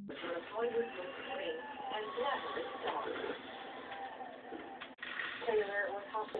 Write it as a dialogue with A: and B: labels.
A: of Hollywood's most winning and glamorous stars. Taylor was